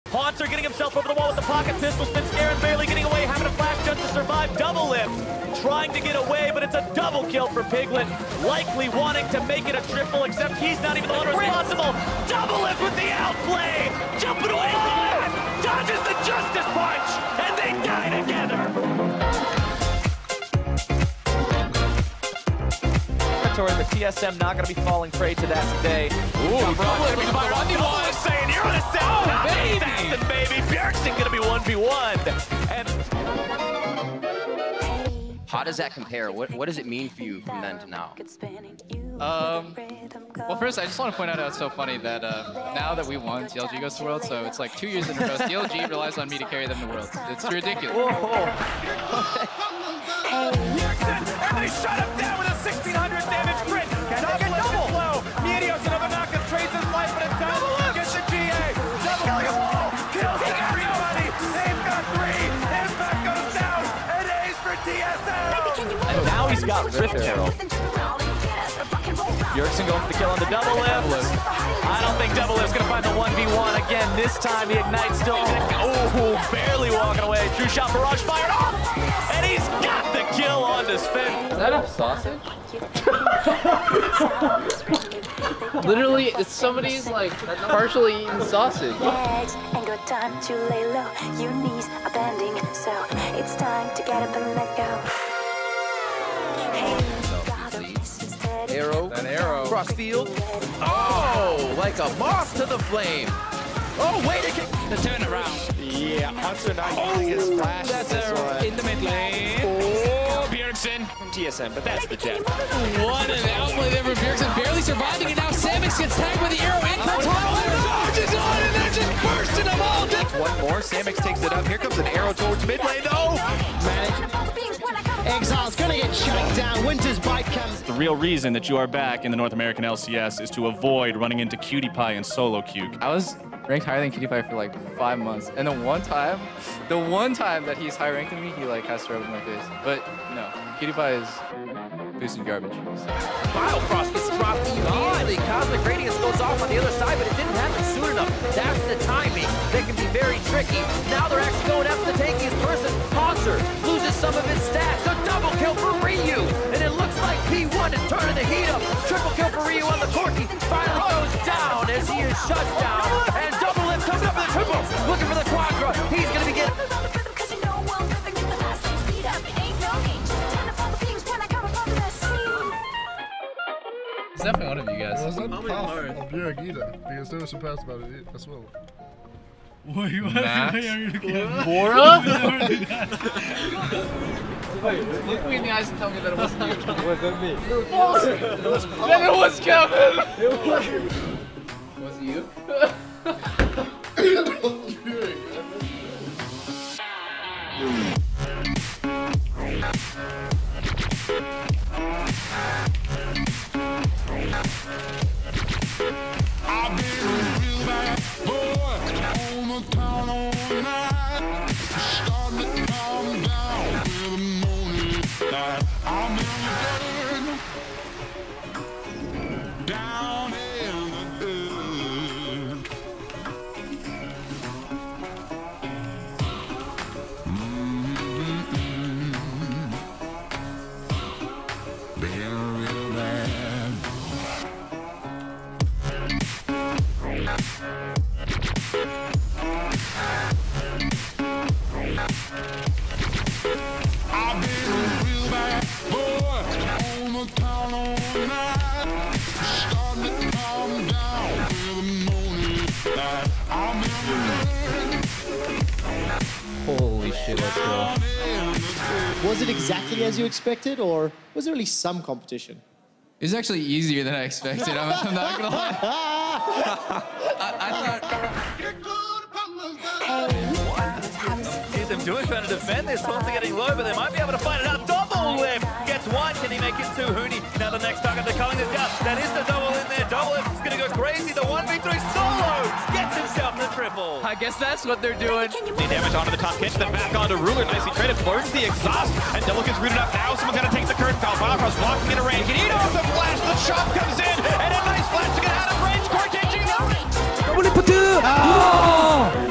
Haunter getting himself over the wall with the pocket pistol. Scarin barely getting away, having a flash just to survive. Double lift, trying to get away, but it's a double kill for Piglet. Likely wanting to make it a triple, except he's not even the one responsible. Double lift with the outplay, jumping away from that. Dodges the Justice Punch, and they die together. The TSM not going to be falling prey to that today. Ooh, saying you're on a sound baby. Bjergsen going to be 1v1. And how does that compare? What does it mean for you from then to now? Well, first, I just want to point out how it's so funny that now that we won, TLG goes to Worlds, so it's like 2 years in a row. TLG relies on me to carry them to Worlds. It's ridiculous. And they shut him down with a 1600 damage crit. Double flow. Meteos another knock and trades his life, but it's down. Gets the GA. Double kill. Kills everybody. They've got 3. Impact goes down. And A's for TSM. And now he's got Rift Herald. Bjergsen going for the kill on the double lift. I don't think double lift's going to find the 1v1 again. This time he ignites still. Oh, barely walking away. True shot, barrage fired off. And he's got the kill on to Spin. Is that a sausage? Literally, it's somebody's like partially eaten sausage. Legs and good time to lay low. Your knees are bending, so it's time to get up and let go. Arrow. An arrow. Cross field. Oh, like a moth to the flame. Oh, way to kick. The turnaround. Yeah, Hunter not using his flash. That's one. in the mid lane. Oh, Bjergsen. From TSM, but that's the death. What an outplay there from Bjergsen. Barely surviving, and now Samix gets tagged with the arrow in for charges on, and they're just bursting them all down. One more. Samix takes it up. Here comes an arrow towards mid lane. Oh! Exile's gonna get shut down. Winter's bite comes. The real reason that you are back in the North American LCS is to avoid running into Cutie Pie and Solo Cuke. I was ranked higher than Cutie Pie for like 5 months, and the one time that he's higher ranked than me, he like has to rub in my face. But no, Cutie Pie is boosting garbage. Biofrost gets dropped immediately. Cosmic Radiance goes off on the other side, but it didn't happen soon enough. That's the timing that can be very tricky. Now they're actually going after the tankiest person. Haunter loses some of his stats. A double kill for Ryu, and it looks like P1 is turning the heat up. Triple kill for Ryu on the Corki. Finally goes down as he is shut down. And double lift comes up with a triple. Looking for the quadra. He's going to be getting... It's definitely one of you guys. It wasn't half of Bjerg either, because there was some parts about it as well. Wait, what? Bora? Wait, look me in the eyes and tell me that it wasn't you. It wasn't me. Then it was Kevin! Was it you? Holy shit, let's go. Was it exactly as you expected, or was there really some competition? It was actually easier than I expected. I'm not gonna lie. I thought... See them doing trying to defend this. Haunter getting low, but they might be able to find it out. Double lift gets one. Can he make it two? Huni. Now the next target they're calling this guy. That is the double in there. Double lift is going to go crazy. The 1v3 solo gets himself the triple. I guess that's what they're doing. The damage onto the top pitch, then back onto Ruler. Nicely traded. Burns the exhaust, and double gets rooted up now. Someone's going to take the curtain foul. Biofrost blocking in a range. Can eat off the flash. The chop comes in, and a nice flash to get out of range. Corki. Oh!